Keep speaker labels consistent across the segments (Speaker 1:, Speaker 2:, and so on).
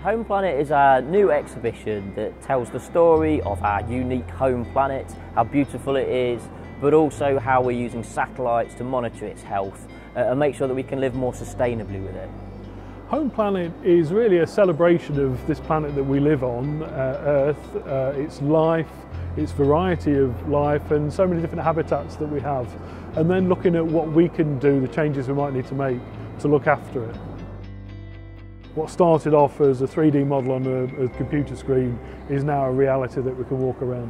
Speaker 1: Home Planet is our new exhibition that tells the story of our unique home planet, how beautiful it is, but also how we're using satellites to monitor its health and make sure that we can live more sustainably with it.
Speaker 2: Home Planet is really a celebration of this planet that we live on, Earth, its life, its variety of life and so many different habitats that we have, and then looking at what we can do, the changes we might need to make to look after it. What started off as a 3D model on a computer screen is now a reality that we can walk around.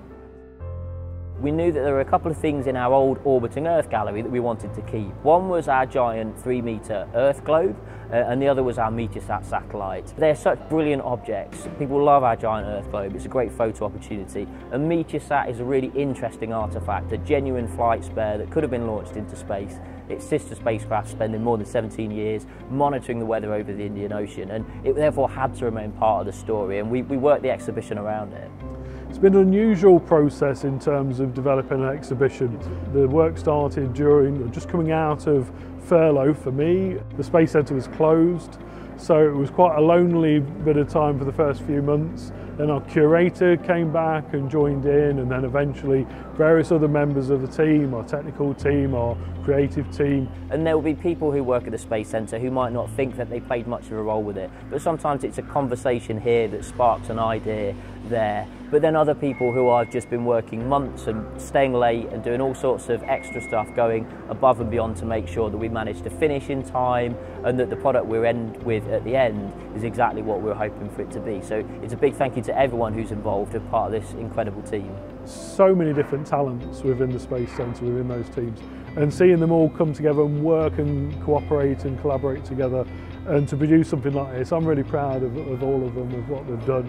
Speaker 1: We knew that there were a couple of things in our old orbiting Earth gallery that we wanted to keep. One was our giant 3-metre Earth globe, and the other was our MeteorSat satellite. They're such brilliant objects. People love our giant Earth globe. It's a great photo opportunity. And MeteorSat is a really interesting artefact, a genuine flight spare that could have been launched into space. Its sister spacecraft spending more than 17 years monitoring the weather over the Indian Ocean, and it therefore had to remain part of the story, and we worked the exhibition around it.
Speaker 2: It's been an unusual process in terms of developing an exhibition. The work started just coming out of furlough for me. The Space Centre was closed, so it was quite a lonely bit of time for the first few months. Then our curator came back and joined in, and then eventually various other members of the team, our technical team, our creative team.
Speaker 1: And there will be people who work at the Space Centre who might not think that they played much of a role with it, but sometimes it's a conversation here that sparks an idea there. But then other people who have just been working months and staying late and doing all sorts of extra stuff, going above and beyond to make sure that we manage to finish in time and that the product we're end with at the end is exactly what we're hoping for it to be. So it's a big thank you to everyone who's involved and part of this incredible team.
Speaker 2: So many different talents within the Space Centre, within those teams, and seeing them all come together and work and cooperate and collaborate together and to produce something like this, I'm really proud of all of them, of what they've done.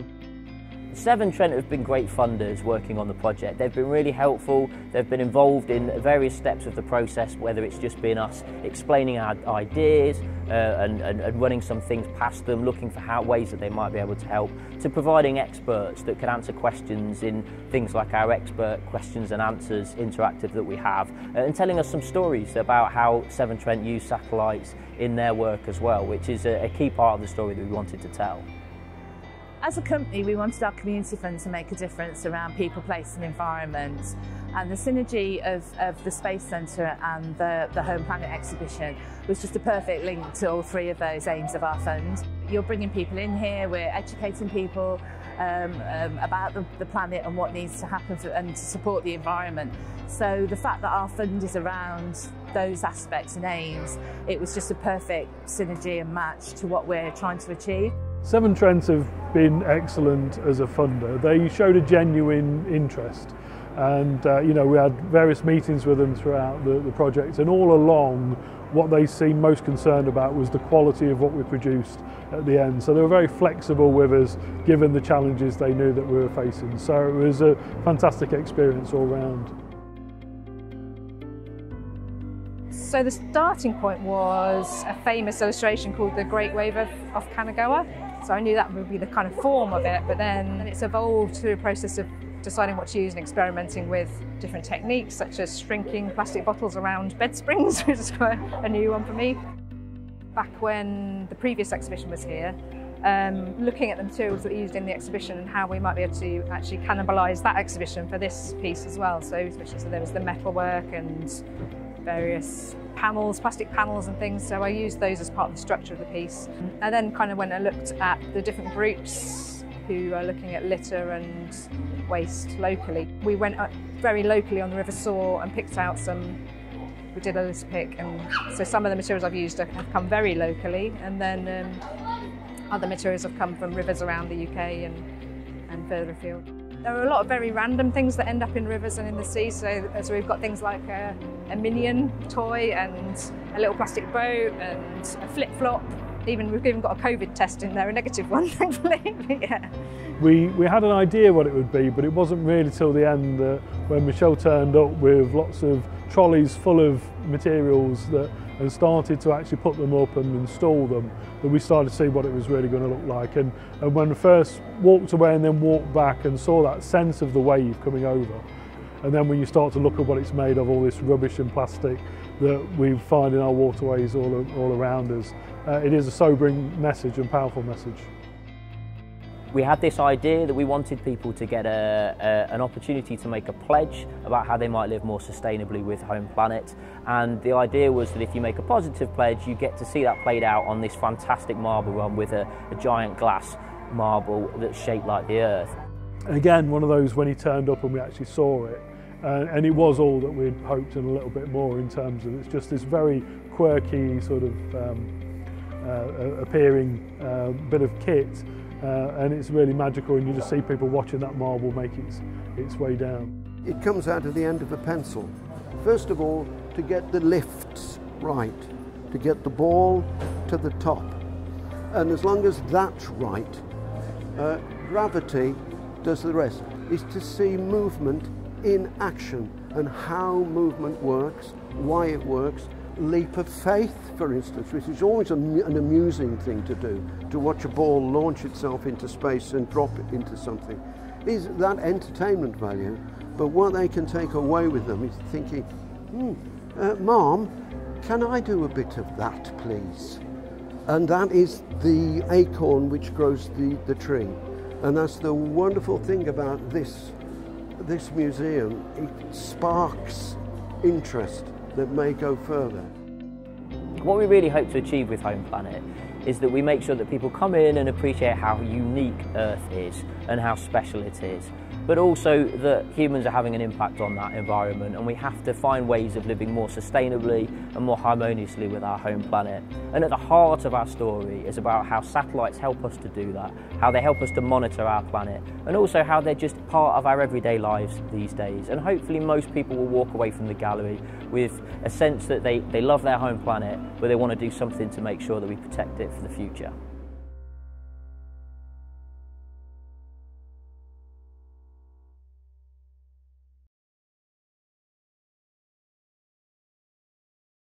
Speaker 1: Severn Trent have been great funders working on the project. They've been really helpful. They've been involved in various steps of the process, whether it's just been us explaining our ideas and running some things past them, looking for ways that they might be able to help, to providing experts that can answer questions in things like our expert questions and answers interactive that we have, and telling us some stories about how Severn Trent use satellites in their work as well, which is a key part of the story that we wanted to tell.
Speaker 3: As a company, we wanted our community fund to make a difference around people, place and environment. And the synergy of the Space Centre and the Home Planet exhibition was just a perfect link to all three of those aims of our fund. You're bringing people in here, we're educating people about the planet and what needs to happen and to support the environment. So the fact that our fund is around those aspects and aims, it was just a perfect synergy and match to what we're trying to achieve.
Speaker 2: Severn Trent have been excellent as a funder. They showed a genuine interest, and we had various meetings with them throughout the project, and all along what they seemed most concerned about was the quality of what we produced at the end. So they were very flexible with us given the challenges they knew that we were facing. So it was a fantastic experience all round.
Speaker 4: So the starting point was a famous illustration called The Great Wave off Kanagawa. So I knew that would be the kind of form of it, but then it's evolved through a process of deciding what to use and experimenting with different techniques, such as shrinking plastic bottles around bed springs, which is quite a new one for me. Back when the previous exhibition was here, looking at the materials that we used in the exhibition and how we might be able to actually cannibalise that exhibition for this piece as well. So there was the metalwork and various panels, plastic panels and things, so I used those as part of the structure of the piece. I then kind of went and looked at the different groups who are looking at litter and waste locally. We went up very locally on the River Soar and picked out we did a litter pick, and so some of the materials I've used have come very locally, and then other materials have come from rivers around the UK and further afield. There are a lot of very random things that end up in rivers and in the sea, so we've got things like a minion toy and a little plastic boat and a flip-flop. We've even got a COVID test in there, a negative one, thankfully. Yeah.
Speaker 2: We had an idea what it would be, but it wasn't really till the end that when Michelle turned up with lots of trolleys full of materials and started to actually put them up and install them, that we started to see what it was really going to look like. And when we first walked away and then walked back and saw that sense of the wave coming over, and then when you start to look at what it's made of, all this rubbish and plastic that we find in our waterways all around us, it is a sobering message and powerful message.
Speaker 1: We had this idea that we wanted people to get an opportunity to make a pledge about how they might live more sustainably with Home Planet, and the idea was that if you make a positive pledge, you get to see that played out on this fantastic marble run with a giant glass marble that's shaped like the Earth.
Speaker 2: Again, one of those when he turned up and we actually saw it, and it was all that we'd hoped and a little bit more in terms of it's just this very quirky sort of appearing bit of kit, and it's really magical, and you just see people watching that marble make its way down.
Speaker 5: It comes out of the end of a pencil. First of all, to get the lifts right, to get the ball to the top, and as long as that's right, gravity does the rest. Is to see movement in action and how movement works, why it works. Leap of faith, for instance, which is always an amusing thing to do, to watch a ball launch itself into space and drop it into something, is that entertainment value. But what they can take away with them is thinking, Mom, can I do a bit of that, please? And that is the acorn which grows the tree. And that's the wonderful thing about this museum. It sparks interest that may go further.
Speaker 1: What we really hope to achieve with Home Planet is that we make sure that people come in and appreciate how unique Earth is and how special it is, but also that humans are having an impact on that environment, and we have to find ways of living more sustainably and more harmoniously with our home planet. And at the heart of our story is about how satellites help us to do that, how they help us to monitor our planet, and also how they're just part of our everyday lives these days. And hopefully most people will walk away from the gallery with a sense that they love their home planet, but they want to do something to make sure that we protect it for the future.